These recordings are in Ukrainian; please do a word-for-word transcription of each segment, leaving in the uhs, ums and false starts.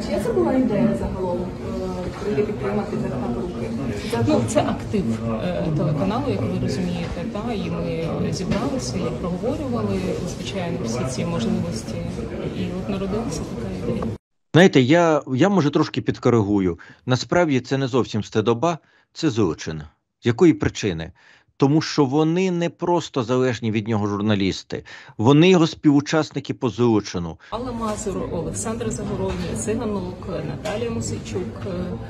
чия це була ідея загалом прийти підтримати Тараса Поруки? Ну, це актив е, телеканалу, як ви розумієте, та, і ми зібралися і проговорювали, звичайно, всі ці можливості, і от народилася така ідея. Знаєте, я, я може трошки підкоригую. Насправді це не зовсім стидоба, це злочин. З якої причини? Тому що вони не просто залежні від нього журналісти, вони його співучасники по злочину. Алла Мазур, Олександр Загородній, Циганок, Наталія Мосійчук,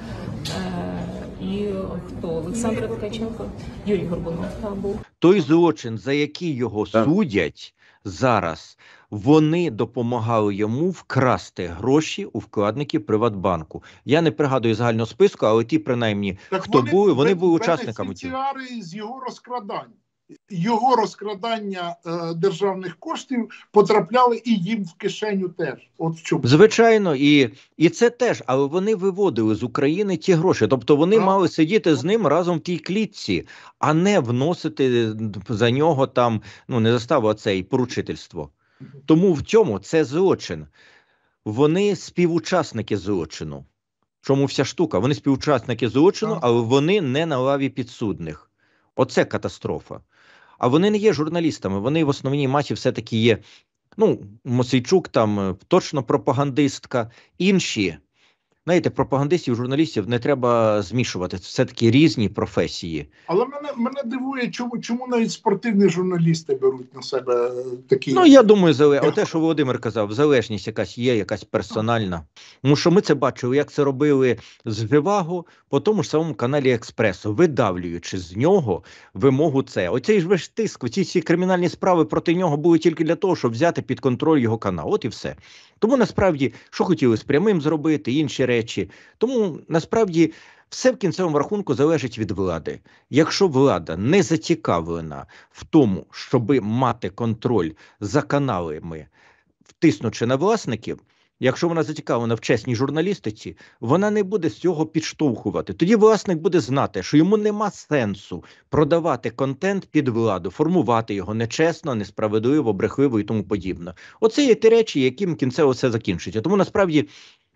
е, і хто? Олександр Ткаченко, Юрій Горбунов там був. Той злочин, за який його Так. судять зараз, вони допомагали йому вкрасти гроші у вкладників Приватбанку. Я не пригадую загального списку, але ті, принаймні, Так хто були, вони були бен- учасниками цього. бенефіціари з його розкрадань. Його розкрадання е, державних коштів потрапляли і їм в кишеню теж. От в чому. Звичайно, і, і це теж, але вони виводили з України ті гроші. Тобто вони Так. мали сидіти з ним разом в тій клітці, а не вносити за нього там, ну не заставу, а це і поручительство. Тому в цьому це злочин. Вони співучасники злочину. В чому вся штука? Вони співучасники злочину, Так. але вони не на лаві підсудних. Оце катастрофа. А вони не є журналістами, вони в основній масі все-таки є, ну, Мосійчук там е, точно пропагандистка, інші. Знаєте, пропагандистів, журналістів не треба змішувати, це все-таки різні професії. Але мене, мене дивує, чому, чому навіть спортивні журналісти беруть на себе е, такі. Ну, я думаю, зале... оте, що Володимир казав, залежність якась є, якась персональна. Тому що ми це бачили, як це робили з Живаго по тому ж самому каналі Експресо, видавлюючи з нього вимогу це. Оцей ж весь тиск, ці всі кримінальні справи проти нього були тільки для того, щоб взяти під контроль його канал. От і все. Тому насправді, що хотіли з прямим зробити, інші речі. Тому насправді все в кінцевому рахунку залежить від влади. Якщо влада не зацікавлена в тому, щоби мати контроль за каналами, втиснучи на власників, якщо вона зацікавлена в чесній журналістиці, вона не буде з цього підштовхувати. Тоді власник буде знати, що йому нема сенсу продавати контент під владу, формувати його нечесно, несправедливо, брехливо і тому подібне. Оце є ті речі, яким кінцево все закінчиться. Тому насправді,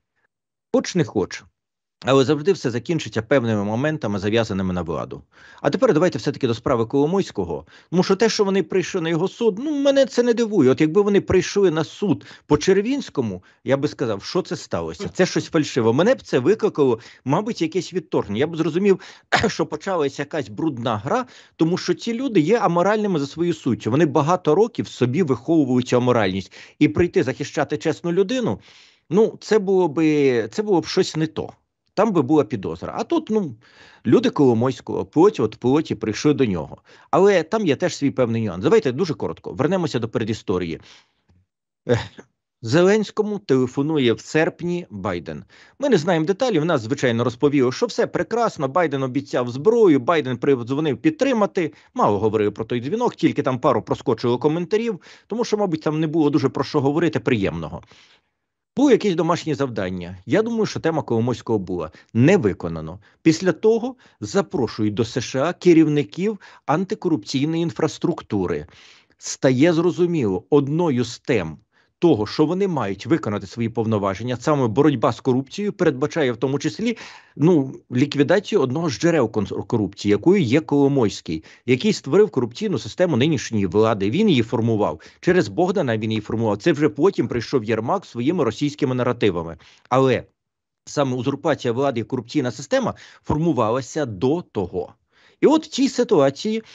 хоч не хоч, але завжди все закінчиться певними моментами, зав'язаними на владу. А тепер давайте все-таки до справи Коломойського. Тому що те, що вони прийшли на його суд, ну, мене це не дивує. От якби вони прийшли на суд по Червінському, я би сказав, що це сталося? Це щось фальшиво. Мене б це викликало, мабуть, якесь відторгнення. Я б зрозумів, що почалася якась брудна гра, тому що ці люди є аморальними за свою суттю. Вони багато років собі виховують цю аморальність. І прийти захищати чесну людину, ну, це було б, це було б щось не то. Там би була підозра. А тут, ну, люди Коломойського, плоті от плоті прийшли до нього. Але там є теж свій певний нюанс. Давайте дуже коротко, вернемося до передісторії. Ех, Зеленському телефонує в серпні Байден. Ми не знаємо деталі, в нас, звичайно, розповіли, що все прекрасно, Байден обіцяв зброю, Байден дзвонив підтримати, мало говорив про той дзвінок, тільки там пару проскочило коментарів, тому що, мабуть, там не було дуже про що говорити приємного. Було якесь домашнє завдання. Я думаю, що тема Коломойського була не виконано. Після того запрошують до США керівників антикорупційної інфраструктури. Стає зрозуміло, одною з тем того, що вони мають виконати свої повноваження, саме боротьба з корупцією, передбачає в тому числі, ну, ліквідацію одного з джерел корупції, якою є Коломойський, який створив корупційну систему нинішньої влади. Він її формував. Через Богдана він її формував. Це вже потім прийшов Єрмак своїми російськими наративами. Але саме узурпація влади і корупційна система формувалася до того. І от в цій ситуації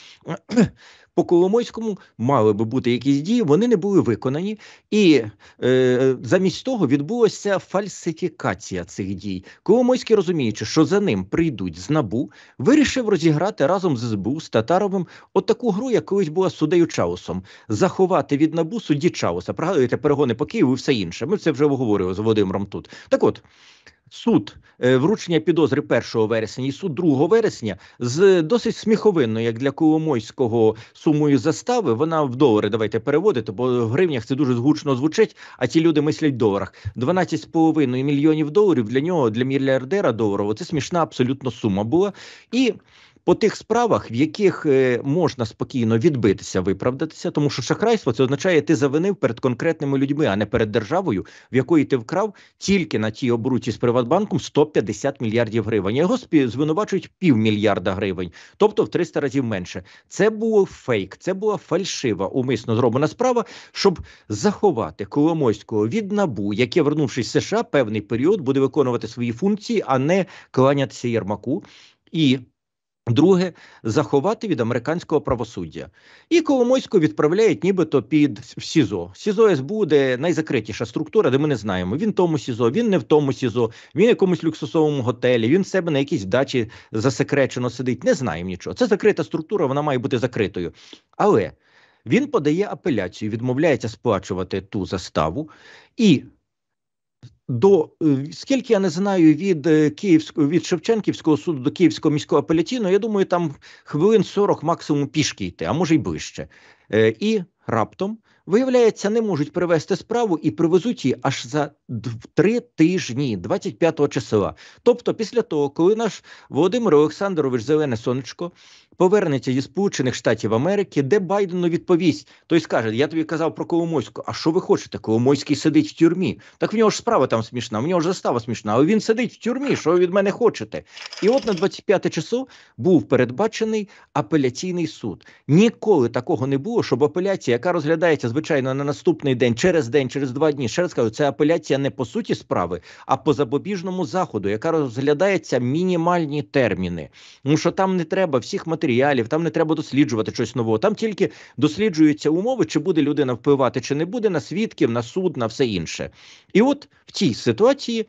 по Коломойському мали би бути якісь дії, вони не були виконані, і е, замість того відбулася фальсифікація цих дій. Коломойський, розуміючи, що за ним прийдуть з НАБУ, вирішив розіграти разом з ес бе у, з Татаровим, от таку гру, як колись була з суддею Чаусом. Заховати від НАБУ судді Чауса. Пригадуєте, перегони по Києву і все інше. Ми це вже обговорювали з Володимиром тут. Так от, суд, е, вручення підозри першого вересня і суд другого вересня з досить сміховинною, як для Коломойського, сумою застави, вона в долари, давайте переводити, бо в гривнях це дуже гучно звучить, а ті люди мислять в доларах. дванадцять з половиною мільйонів доларів для нього, для мільярдера доларового, це смішна абсолютно сума була. І по тих справах, в яких е, можна спокійно відбитися, виправдатися, тому що шахрайство – це означає, ти завинив перед конкретними людьми, а не перед державою, в якої ти вкрав тільки на тій оборуті з Приватбанком сто п'ятдесят мільярдів гривень. Його звинувачують півмільярда гривень, тобто в триста разів менше. Це був фейк, це була фальшива, умисно зроблена справа, щоб заховати Коломойського від НАБУ, яке, вернувшись з США, певний період буде виконувати свої функції, а не кланятися Єрмаку. І друге, заховати від американського правосуддя. І Коломойського відправляють нібито під в СІЗО. СІЗО ес бе у, де найзакритіша структура, де ми не знаємо. Він в тому СІЗО, він не в тому СІЗО, він в якомусь люксусовому готелі, він в себе на якійсь дачі засекречено сидить. Не знаємо нічого. Це закрита структура, вона має бути закритою. Але він подає апеляцію, відмовляється сплачувати ту заставу і до, скільки я не знаю, від Київського, від Шевченківського суду до Київського міського апеляційного, я думаю, там хвилин сорок максимум пішки йти, а може й ближче. І раптом, виявляється, не можуть привести справу і привезуть її аж за три тижні, двадцять п'ятого числа. Тобто після того, коли наш Володимир Олександрович Зелене Сонечко повернеться зі Сполучених Штатів Америки, де Байдену відповість, той скаже, я тобі казав про Коломойського, а що ви хочете? Коломойський сидить в тюрмі. Так в нього ж справа там смішна, в нього ж застава смішна, але він сидить в тюрмі, що ви від мене хочете? І от на двадцять п'яте число був передбачений апеляційний суд. Ніколи такого не було, щоб апеляція, яка розглядається, звичайно, на наступний день, через день, через два дні, ще раз кажу, це апеляція не по суті справи, а по запобіжному заходу, яка розглядається мінімальні терміни. Тому що там не треба всіх матеріалів, там не треба досліджувати щось нового, там тільки досліджуються умови, чи буде людина впливати, чи не буде, на свідків, на суд, на все інше. І от в цій ситуації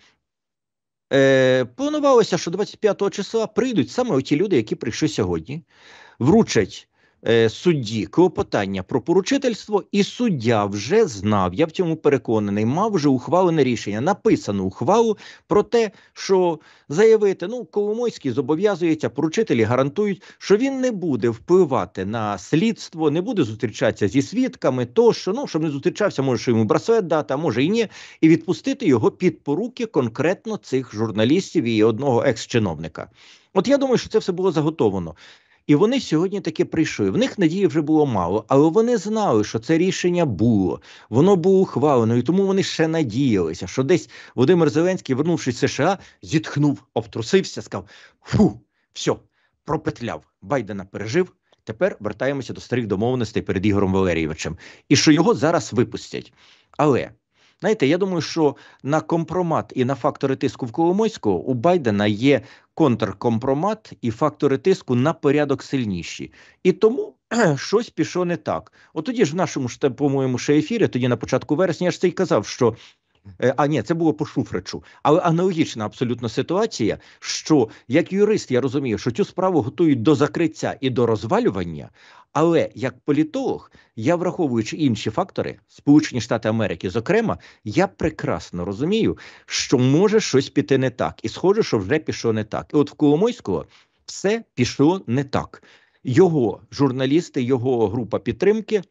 е, планувалося, що двадцять п'ятого числа прийдуть саме оті люди, які прийшли сьогодні, вручать судді клопотання про поручительство, і суддя вже знав, я в цьому переконаний, мав вже ухвалене рішення, написану ухвалу про те, що заявити, ну, Коломойський зобов'язується, поручителі гарантують, що він не буде впливати на слідство, не буде зустрічатися зі свідками, тощо, ну, щоб не зустрічався, може, що йому браслет дати, а може і ні, і відпустити його під поруки конкретно цих журналістів і одного екс-чиновника. От я думаю, що це все було заготовано. І вони сьогодні таки прийшли. В них надії вже було мало, але вони знали, що це рішення було. Воно було ухвалено, і тому вони ще надіялися, що десь Володимир Зеленський, вернувшись з США, зітхнув, обтрусився, сказав, фу, все, пропетляв. Байдена пережив, тепер вертаємося до старих домовленостей перед Ігорем Валерійовичем. І що його зараз випустять. Але, знаєте, я думаю, що на компромат і на фактори тиску в Коломойського у Байдена є контркомпромат і фактори тиску на порядок сильніші. І тому щось пішло не так. От тоді ж в нашому, по-моєму, ще ефірі, тоді на початку вересня, я ж це й казав, що а ні, це було по Шуфричу. Але аналогічна абсолютно ситуація, що як юрист я розумію, що цю справу готують до закриття і до розвалювання, але як політолог, я, враховуючи інші фактори, Сполучені Штати Америки, зокрема, я прекрасно розумію, що може щось піти не так. І схоже, що вже пішло не так. І от в Коломойського все пішло не так. Його журналісти, його група підтримки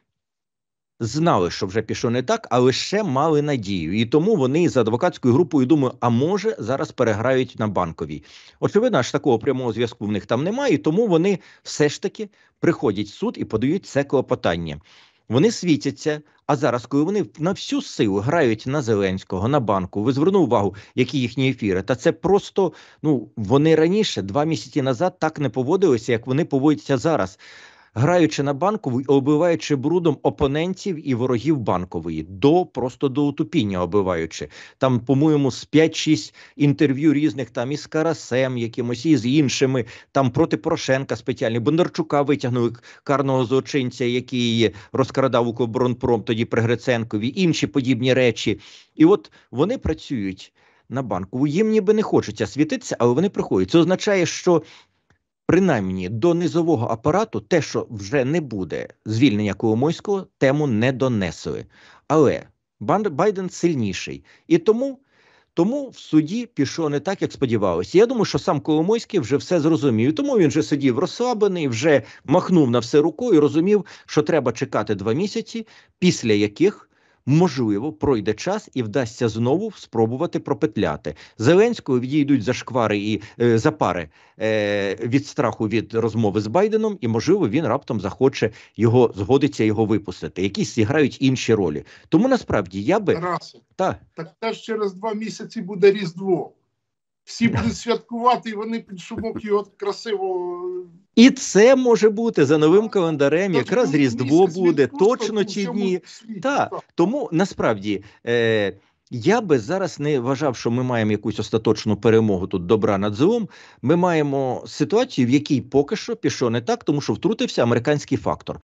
знали, що вже пішло не так, але ще мали надію. І тому вони з адвокатською групою думають, а може зараз переграють на Банковій. Очевидно, аж такого прямого зв'язку в них там немає, і тому вони все ж таки приходять в суд і подають це клопотання. Вони світяться, а зараз, коли вони на всю силу грають на Зеленського, на Банку, ви звернули увагу, які їхні ефіри, та це просто, ну, вони раніше, два місяці назад, так не поводилися, як вони поводяться зараз. Граючи на Банкову, оббиваючи брудом опонентів і ворогів Банкової, до просто до утупіння оббиваючи. Там, по-моєму, з п'ять-шість інтерв'ю різних, там із Карасем якимось, і з іншими, там проти Порошенка спеціальні. Бондарчука витягнули, карного злочинця, який розкрадав Укроборонпром тоді при Гриценкові, інші подібні речі. І от вони працюють на Банкову. Їм ніби не хочеться світитися, але вони приходять. Це означає, що принаймні до низового апарату те, що вже не буде звільнення Коломойського, тему не донесли. Але Байден сильніший. І тому, тому в суді пішло не так, як сподівалося. Я думаю, що сам Коломойський вже все зрозумів. Тому він вже сидів розслаблений, вже махнув на все рукою і розумів, що треба чекати два місяці, після яких можливо, пройде час і вдасться знову спробувати пропетляти. Зеленського відійдуть за шквари і е, за пари е, від страху від розмови з Байденом, і, можливо, він раптом захоче його, згодиться його випустити. Якісь зіграють інші ролі. Тому, насправді, я би... Тарасе, Та, так теж через два місяці буде Різдво. Всі будуть святкувати, і вони під шумок його красиво... і це може бути за новим календарем, Тож якраз буде Різдво місяць буде, відпусток точно у ці всьому дні. світі. Так, Так. тому насправді е, я би зараз не вважав, що ми маємо якусь остаточну перемогу тут добра над злом. Ми маємо ситуацію, в якій поки що пішло не так, тому що втрутився американський фактор.